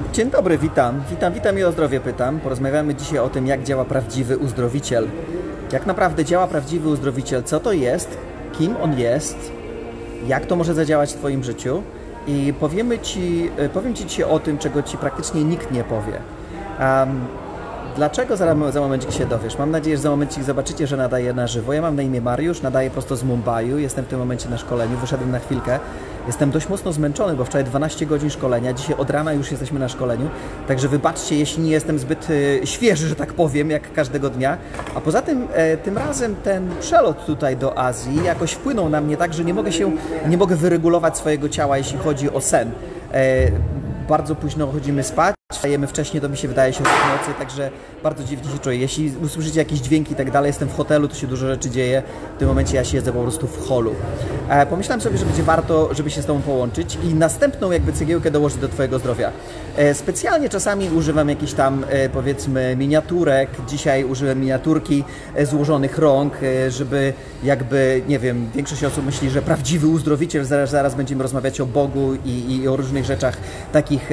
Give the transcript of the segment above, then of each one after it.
Dzień dobry, witam i o zdrowie pytam. Porozmawiamy dzisiaj o tym, jak działa prawdziwy uzdrowiciel. Jak naprawdę działa prawdziwy uzdrowiciel, co to jest, kim on jest, jak to może zadziałać w Twoim życiu i powiem Ci dzisiaj o tym, czego Ci praktycznie nikt nie powie. Dlaczego? Za momencik się dowiesz. Mam nadzieję, że za momencik zobaczycie, że nadaję na żywo. Ja mam na imię Mariusz, nadaję prosto z Mumbaiu. Jestem w tym momencie na szkoleniu, wyszedłem na chwilkę. Jestem dość mocno zmęczony, bo wczoraj 12 godzin szkolenia, dzisiaj od rana już jesteśmy na szkoleniu. Także wybaczcie, jeśli nie jestem zbyt świeży, że tak powiem, jak każdego dnia. A poza tym, tym razem ten przelot tutaj do Azji jakoś wpłynął na mnie tak, że nie mogę wyregulować swojego ciała, jeśli chodzi o sen. Bardzo późno chodzimy spać, wstajemy wcześniej, to mi się wydaje się o nocy, także bardzo dziwnie się czuję. Jeśli usłyszycie jakieś dźwięki i tak dalej, jestem w hotelu, tu się dużo rzeczy dzieje, w tym momencie ja siedzę po prostu w holu. Pomyślałem sobie, że będzie warto, żeby się z Tobą połączyć i następną jakby cegiełkę dołożyć do Twojego zdrowia. Specjalnie czasami używam jakichś tam, powiedzmy, miniaturek. Dzisiaj użyłem miniaturki złożonych rąk, żeby jakby, nie wiem, większość osób myśli, że prawdziwy uzdrowiciel, zaraz będziemy rozmawiać o Bogu i o różnych rzeczach takich,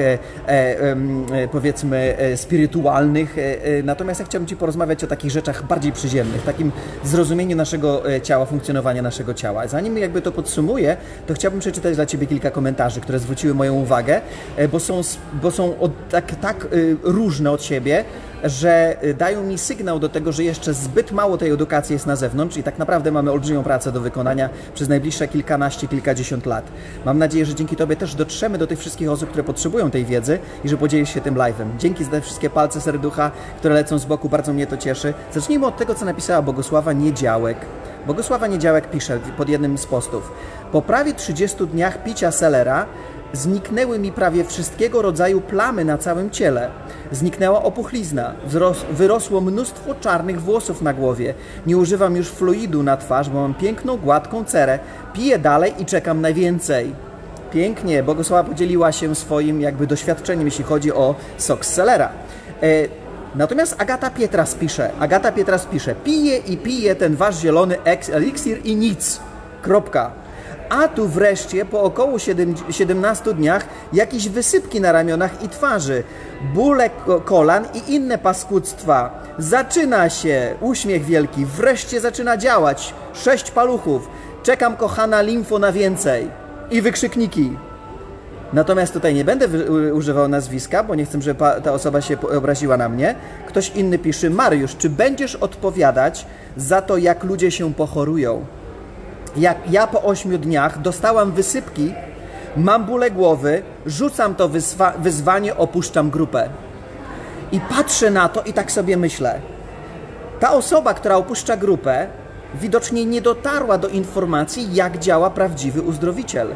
powiedzmy, spirytualnych. Natomiast ja chciałbym Ci porozmawiać o takich rzeczach bardziej przyziemnych, takim zrozumieniu naszego ciała, funkcjonowania naszego ciała. Zanim jakby to podsumuję, to chciałbym przeczytać dla Ciebie kilka komentarzy, które zwróciły moją uwagę, bo są tak różne od siebie, że dają mi sygnał do tego, że jeszcze zbyt mało tej edukacji jest na zewnątrz i tak naprawdę mamy olbrzymią pracę do wykonania przez najbliższe kilkanaście, kilkadziesiąt lat. Mam nadzieję, że dzięki Tobie też dotrzemy do tych wszystkich osób, które potrzebują tej wiedzy i że podzielisz się tym live'em. Dzięki za te wszystkie palce serducha, które lecą z boku, bardzo mnie to cieszy. Zacznijmy od tego, co napisała Bogusława Niedziałek. Bogusława Niedziałek pisze pod jednym z postów: po prawie 30 dniach picia selera zniknęły mi prawie wszystkiego rodzaju plamy na całym ciele. Zniknęła opuchlizna, wyrosło mnóstwo czarnych włosów na głowie. Nie używam już fluidu na twarz, bo mam piękną, gładką cerę. Piję dalej i czekam na więcej. Pięknie, Bogusława podzieliła się swoim jakby doświadczeniem, jeśli chodzi o sok z selera. Natomiast Agata Pietras pisze: piję i piję ten wasz zielony eliksir i nic. Kropka. A tu wreszcie po około 17 dniach jakieś wysypki na ramionach i twarzy, bóle kolan i inne paskudztwa. Zaczyna się, uśmiech wielki, wreszcie zaczyna działać. 6 paluchów. Czekam, kochana limfo, na więcej. I wykrzykniki. Natomiast tutaj nie będę używał nazwiska, bo nie chcę, żeby ta osoba się obraziła na mnie. Ktoś inny pisze: Mariusz, czy będziesz odpowiadać za to, jak ludzie się pochorują? Jak ja po 8 dniach dostałam wysypki, mam bóle głowy, rzucam to wyzwanie, opuszczam grupę. I patrzę na to i tak sobie myślę. Ta osoba, która opuszcza grupę, widocznie nie dotarła do informacji, jak działa prawdziwy uzdrowiciel.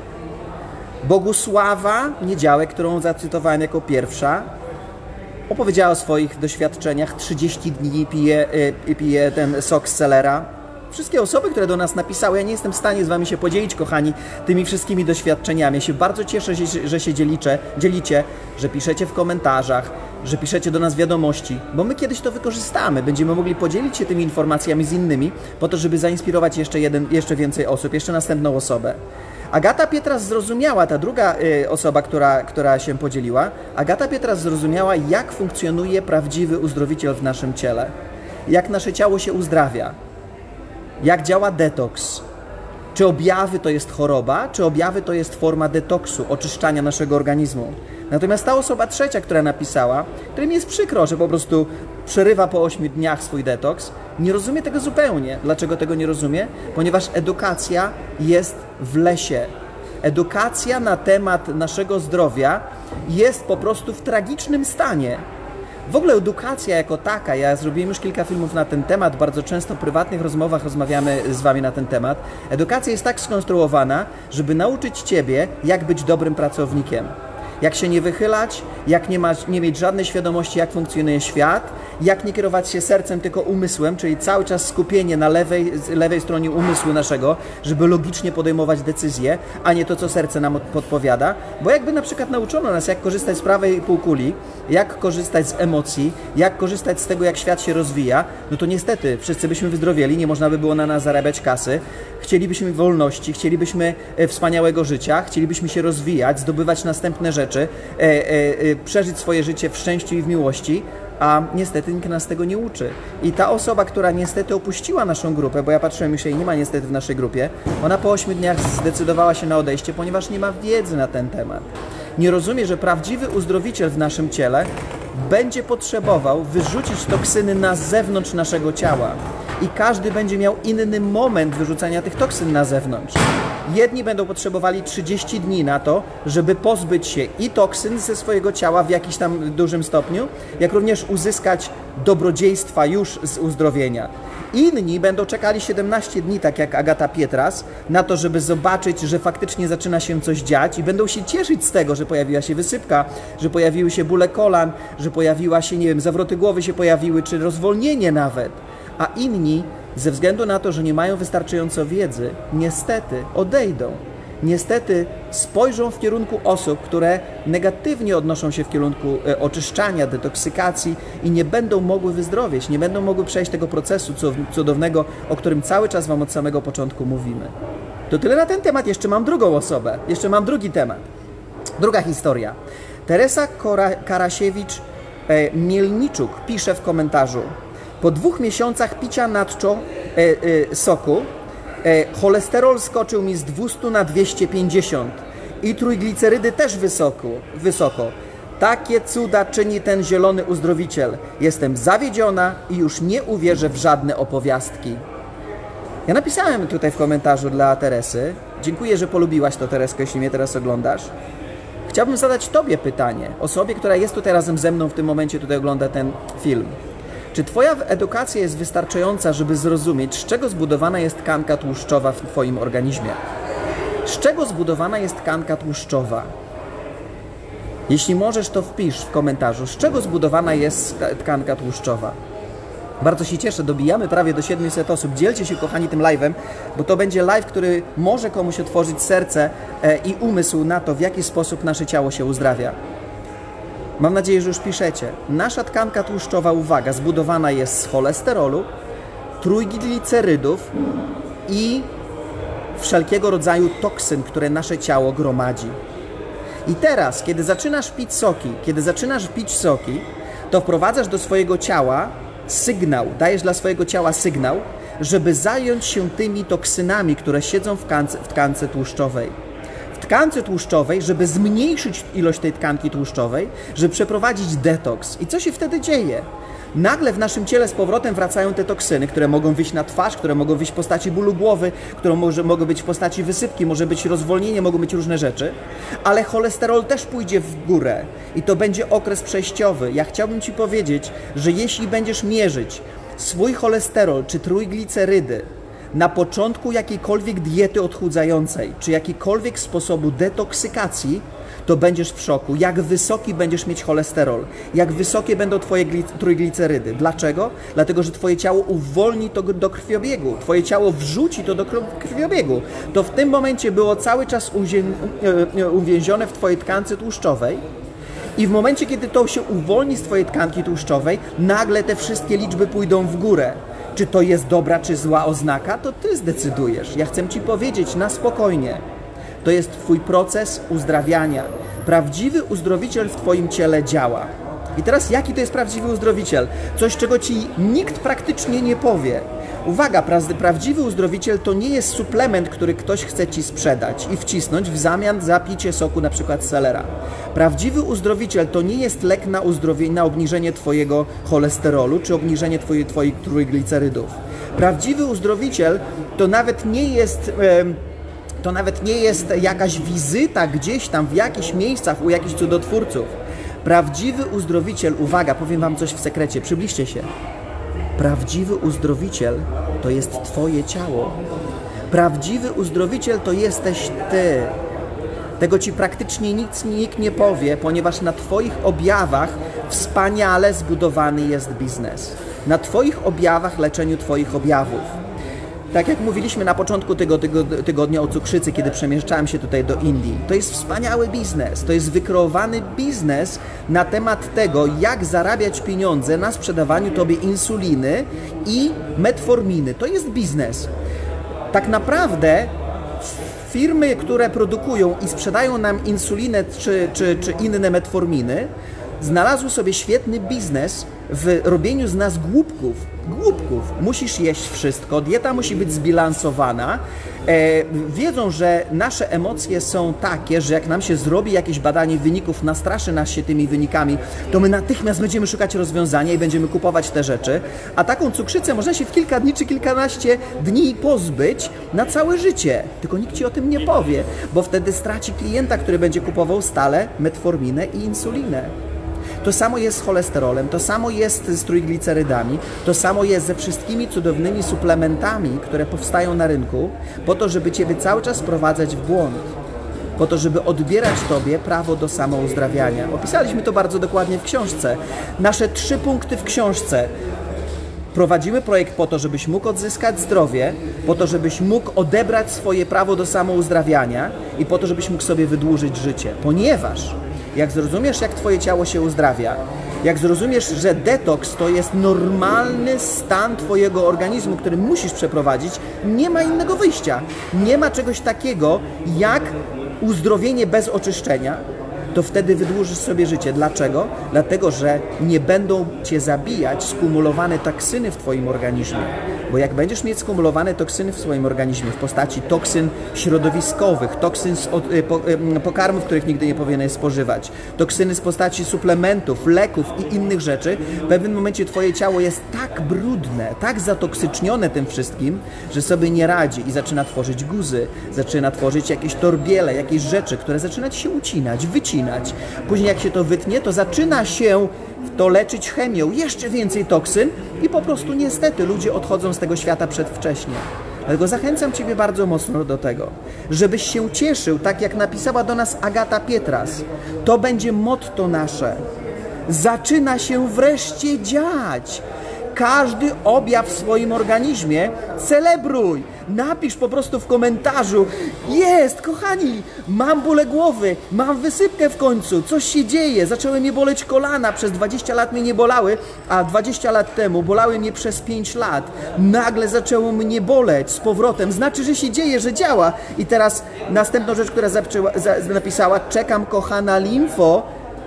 Bogusława Niedziałek, którą zacytowałem jako pierwsza, opowiedziała o swoich doświadczeniach. 30 dni pije ten sok z selera. Wszystkie osoby, które do nas napisały, ja nie jestem w stanie z Wami się podzielić, kochani, tymi wszystkimi doświadczeniami. Ja się bardzo cieszę, że się dzielicie, że piszecie w komentarzach, że piszecie do nas wiadomości, bo my kiedyś to wykorzystamy. Będziemy mogli podzielić się tymi informacjami z innymi, po to, żeby zainspirować jeszcze więcej osób, jeszcze następną osobę. Agata Pietras zrozumiała, ta druga osoba, która się podzieliła, Agata Pietras zrozumiała, jak funkcjonuje prawdziwy uzdrowiciel w naszym ciele, jak nasze ciało się uzdrawia. Jak działa detoks? Czy objawy to jest choroba, czy objawy to jest forma detoksu, oczyszczania naszego organizmu? Natomiast ta osoba trzecia, która napisała, której mi jest przykro, że po prostu przerywa po 8 dniach swój detoks, nie rozumie tego zupełnie. Dlaczego tego nie rozumie? Ponieważ edukacja jest w lesie. Edukacja na temat naszego zdrowia jest po prostu w tragicznym stanie. W ogóle edukacja jako taka, ja zrobiłem już kilka filmów na ten temat, bardzo często w prywatnych rozmowach rozmawiamy z Wami na ten temat. Edukacja jest tak skonstruowana, żeby nauczyć Ciebie, jak być dobrym pracownikiem. Jak się nie wychylać, jak nie mieć żadnej świadomości, jak funkcjonuje świat, jak nie kierować się sercem, tylko umysłem, czyli cały czas skupienie na lewej stronie umysłu naszego, żeby logicznie podejmować decyzje, a nie to, co serce nam podpowiada. Bo jakby na przykład nauczono nas, jak korzystać z prawej półkuli, jak korzystać z emocji, jak korzystać z tego, jak świat się rozwija, no to niestety wszyscy byśmy wyzdrowieli, nie można by było na nas zarabiać kasy, chcielibyśmy wolności, chcielibyśmy wspaniałego życia, chcielibyśmy się rozwijać, zdobywać następne rzeczy, przeżyć swoje życie w szczęściu i w miłości, a niestety nikt nas tego nie uczy. I ta osoba, która niestety opuściła naszą grupę, bo ja patrzyłem, już jej nie ma niestety w naszej grupie, ona po 8 dniach zdecydowała się na odejście, ponieważ nie ma wiedzy na ten temat. Nie rozumie, że prawdziwy uzdrowiciel w naszym ciele będzie potrzebował wyrzucić toksyny na zewnątrz naszego ciała. I każdy będzie miał inny moment wyrzucania tych toksyn na zewnątrz. Jedni będą potrzebowali 30 dni na to, żeby pozbyć się i toksyn ze swojego ciała w jakimś tam dużym stopniu, jak również uzyskać dobrodziejstwa już z uzdrowienia. Inni będą czekali 17 dni, tak jak Agata Pietras, na to, żeby zobaczyć, że faktycznie zaczyna się coś dziać i będą się cieszyć z tego, że pojawiła się wysypka, że pojawiły się bóle kolan, że pojawiła się, nie wiem, zawroty głowy się pojawiły, czy rozwolnienie nawet. A inni, ze względu na to, że nie mają wystarczająco wiedzy, niestety odejdą. Niestety spojrzą w kierunku osób, które negatywnie odnoszą się w kierunku oczyszczania, detoksykacji i nie będą mogły wyzdrowieć, nie będą mogły przejść tego procesu cudownego, o którym cały czas Wam od samego początku mówimy. To tyle na ten temat. Jeszcze mam drugą osobę, jeszcze mam drugi temat. Druga historia. Teresa Karasiewicz-Mielniczuk pisze w komentarzu: po 2 miesiącach picia nadczo soku cholesterol skoczył mi z 200 na 250 i trójglicerydy też wysoko. Takie cuda czyni ten zielony uzdrowiciel. Jestem zawiedziona i już nie uwierzę w żadne opowiastki. Ja napisałem tutaj w komentarzu dla Teresy. Dziękuję, że polubiłaś to, Teresko, jeśli mnie teraz oglądasz. Chciałbym zadać Tobie pytanie, osobie, która jest tutaj razem ze mną w tym momencie, tutaj ogląda ten film. Czy Twoja edukacja jest wystarczająca, żeby zrozumieć, z czego zbudowana jest tkanka tłuszczowa w Twoim organizmie? Z czego zbudowana jest tkanka tłuszczowa? Jeśli możesz, to wpisz w komentarzu, z czego zbudowana jest tkanka tłuszczowa. Bardzo się cieszę, dobijamy prawie do 700 osób. Dzielcie się, kochani, tym live'em, bo to będzie live, który może komuś otworzyć serce i umysł na to, w jaki sposób nasze ciało się uzdrawia. Mam nadzieję, że już piszecie. Nasza tkanka tłuszczowa, uwaga, zbudowana jest z cholesterolu, trójglicerydów i wszelkiego rodzaju toksyn, które nasze ciało gromadzi. I teraz, kiedy zaczynasz pić soki, to wprowadzasz do swojego ciała sygnał, dajesz dla swojego ciała sygnał, żeby zająć się tymi toksynami, które siedzą w tkance tłuszczowej. Tkance tłuszczowej, żeby zmniejszyć ilość tej tkanki tłuszczowej, żeby przeprowadzić detoks. I co się wtedy dzieje? Nagle w naszym ciele z powrotem wracają te toksyny, które mogą wyjść na twarz, które mogą wyjść w postaci bólu głowy, które mogą być w postaci wysypki, może być rozwolnienie, mogą być różne rzeczy, ale cholesterol też pójdzie w górę i to będzie okres przejściowy. Ja chciałbym Ci powiedzieć, że jeśli będziesz mierzyć swój cholesterol czy trójglicerydy na początku jakiejkolwiek diety odchudzającej, czy jakikolwiek sposobu detoksykacji, to będziesz w szoku, jak wysoki będziesz mieć cholesterol, jak wysokie będą Twoje trójglicerydy. Dlaczego? Dlatego, że Twoje ciało uwolni to do krwiobiegu, Twoje ciało wrzuci to do krwiobiegu. To w tym momencie było cały czas uwięzione w Twojej tkance tłuszczowej i w momencie, kiedy to się uwolni z Twojej tkanki tłuszczowej, nagle te wszystkie liczby pójdą w górę. Czy to jest dobra, czy zła oznaka, to Ty zdecydujesz. Ja chcę Ci powiedzieć na spokojnie. To jest Twój proces uzdrawiania. Prawdziwy uzdrowiciel w Twoim ciele działa. I teraz jaki to jest prawdziwy uzdrowiciel? Coś, czego Ci nikt praktycznie nie powie. Uwaga, prawdziwy uzdrowiciel to nie jest suplement, który ktoś chce Ci sprzedać i wcisnąć w zamian za picie soku na przykład selera. Prawdziwy uzdrowiciel to nie jest lek na obniżenie Twojego cholesterolu czy obniżenie Twoich trójglicerydów. Prawdziwy uzdrowiciel to nawet nie jest jakaś wizyta gdzieś tam w jakichś miejscach u jakichś cudotwórców. Prawdziwy uzdrowiciel, uwaga, powiem Wam coś w sekrecie, przybliżcie się. Prawdziwy uzdrowiciel to jest Twoje ciało. Prawdziwy uzdrowiciel to jesteś Ty. Tego ci praktycznie nikt nie powie, ponieważ na twoich objawach wspaniale zbudowany jest biznes. Na twoich objawach, leczeniu twoich objawów. Tak jak mówiliśmy na początku tego tygodnia o cukrzycy, kiedy przemieszczałem się tutaj do Indii, to jest wspaniały biznes, to jest wykreowany biznes na temat tego, jak zarabiać pieniądze na sprzedawaniu tobie insuliny i metforminy. To jest biznes. Tak naprawdę firmy, które produkują i sprzedają nam insulinę czy inne metforminy, znalazły sobie świetny biznes w robieniu z nas głupków. Musisz jeść wszystko, dieta musi być zbilansowana. Wiedzą, że nasze emocje są takie, że jak nam się zrobi jakieś badanie wyników, nastraszy nas się tymi wynikami, to my natychmiast będziemy szukać rozwiązania i będziemy kupować te rzeczy. A taką cukrzycę można się w kilka dni czy kilkanaście dni pozbyć na całe życie. Tylko nikt ci o tym nie powie, bo wtedy straci klienta, który będzie kupował stale metforminę i insulinę. To samo jest z cholesterolem, to samo jest z trójglicerydami, to samo jest ze wszystkimi cudownymi suplementami, które powstają na rynku, po to, żeby ciebie cały czas wprowadzać w błąd, po to, żeby odbierać tobie prawo do samouzdrawiania. Opisaliśmy to bardzo dokładnie w książce. Nasze 3 punkty w książce. Prowadzimy projekt po to, żebyś mógł odzyskać zdrowie, po to, żebyś mógł odebrać swoje prawo do samouzdrawiania i po to, żebyś mógł sobie wydłużyć życie. Ponieważ jak zrozumiesz, jak twoje ciało się uzdrawia, jak zrozumiesz, że detoks to jest normalny stan twojego organizmu, który musisz przeprowadzić, nie ma innego wyjścia. Nie ma czegoś takiego jak uzdrowienie bez oczyszczenia, to wtedy wydłużysz sobie życie. Dlaczego? Dlatego, że nie będą cię zabijać skumulowane toksyny w twoim organizmie. Bo jak będziesz mieć skumulowane toksyny w swoim organizmie w postaci toksyn środowiskowych, toksyn z pokarmów, których nigdy nie powinieneś spożywać, toksyny z postaci suplementów, leków i innych rzeczy, w pewnym momencie twoje ciało jest tak brudne, tak zatoksycznione tym wszystkim, że sobie nie radzi i zaczyna tworzyć guzy, zaczyna tworzyć jakieś torbiele, jakieś rzeczy, które zaczyna ci się ucinać, wycinać. Później jak się to wytnie, to zaczyna się to leczyć chemią, jeszcze więcej toksyn i po prostu niestety ludzie odchodzą z tego świata przedwcześnie. Dlatego zachęcam ciebie bardzo mocno do tego, żebyś się cieszył, tak jak napisała do nas Agata Pietras. To będzie motto nasze. Zaczyna się wreszcie dziać. Każdy objaw w swoim organizmie celebruj. Napisz po prostu w komentarzu: jest, kochani, mam bóle głowy, mam wysypkę w końcu, coś się dzieje, zaczęły mnie boleć kolana, przez 20 lat mnie nie bolały, a 20 lat temu bolały mnie przez 5 lat. Nagle zaczęło mnie boleć z powrotem, znaczy, że się dzieje, że działa. I teraz następną rzecz, która napisała: czekam, kochana limfo,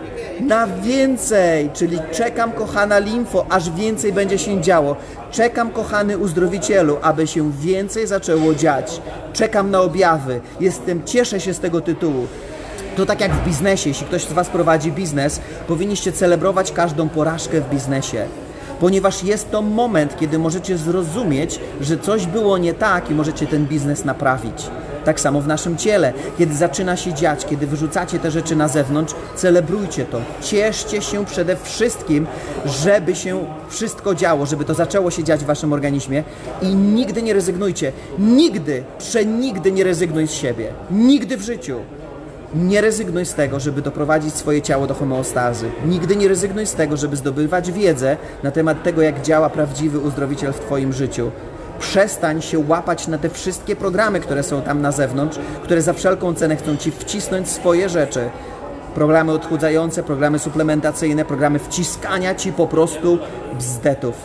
na więcej, czyli czekam, kochana limfo, aż więcej będzie się działo. Czekam, kochany uzdrowicielu, aby się więcej zaczęło dziać. Czekam na objawy. Cieszę się z tego tytułu. To tak jak w biznesie. Jeśli ktoś z was prowadzi biznes, powinniście celebrować każdą porażkę w biznesie. Ponieważ jest to moment, kiedy możecie zrozumieć, że coś było nie tak i możecie ten biznes naprawić. Tak samo w naszym ciele. Kiedy zaczyna się dziać, kiedy wyrzucacie te rzeczy na zewnątrz, celebrujcie to. Cieszcie się przede wszystkim, żeby się wszystko działo, żeby to zaczęło się dziać w waszym organizmie i nigdy nie rezygnujcie. Nigdy, przenigdy nie rezygnuj z siebie. Nigdy w życiu. Nie rezygnuj z tego, żeby doprowadzić swoje ciało do homeostazy. Nigdy nie rezygnuj z tego, żeby zdobywać wiedzę na temat tego, jak działa prawdziwy uzdrowiciel w twoim życiu. Przestań się łapać na te wszystkie programy, które są tam na zewnątrz, które za wszelką cenę chcą ci wcisnąć swoje rzeczy. Programy odchudzające, programy suplementacyjne, programy wciskania ci po prostu bzdetów.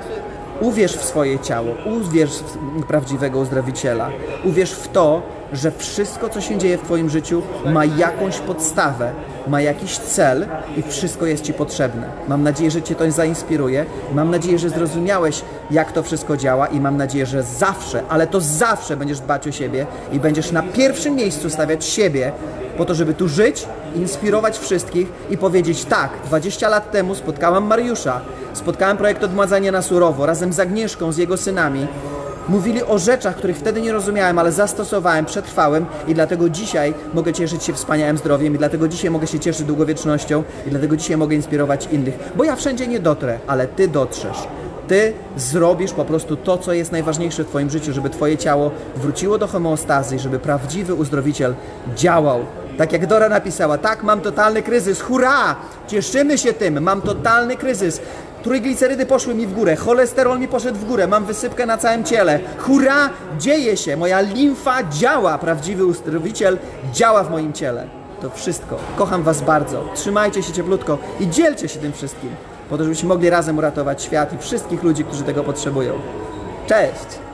Uwierz w swoje ciało, uwierz w prawdziwego uzdrowiciela. Uwierz w to, że wszystko, co się dzieje w twoim życiu, ma jakąś podstawę, ma jakiś cel i wszystko jest ci potrzebne. Mam nadzieję, że cię to zainspiruje. Mam nadzieję, że zrozumiałeś, jak to wszystko działa i mam nadzieję, że zawsze, ale to zawsze będziesz dbać o siebie i będziesz na pierwszym miejscu stawiać siebie po to, żeby tu żyć, inspirować wszystkich i powiedzieć: tak, 20 lat temu spotkałam Mariusza, spotkałem projekt Odmładzania na surowo razem z Agnieszką, z jego synami. Mówili o rzeczach, których wtedy nie rozumiałem, ale zastosowałem, przetrwałem i dlatego dzisiaj mogę cieszyć się wspaniałym zdrowiem i dlatego dzisiaj mogę się cieszyć długowiecznością i dlatego dzisiaj mogę inspirować innych. Bo ja wszędzie nie dotrę, ale ty dotrzesz. Ty zrobisz po prostu to, co jest najważniejsze w Twoim życiu, żeby Twoje ciało wróciło do homeostazy i żeby prawdziwy uzdrowiciel działał. Tak jak Dora napisała, tak, mam totalny kryzys, hurra! Cieszymy się tym, mam totalny kryzys. Trójglicerydy poszły mi w górę, cholesterol mi poszedł w górę, mam wysypkę na całym ciele. Hurra! Dzieje się, moja limfa działa, prawdziwy uzdrowiciel działa w moim ciele. To wszystko. Kocham Was bardzo. Trzymajcie się cieplutko i dzielcie się tym wszystkim, po to, żebyśmy mogli razem uratować świat i wszystkich ludzi, którzy tego potrzebują. Cześć!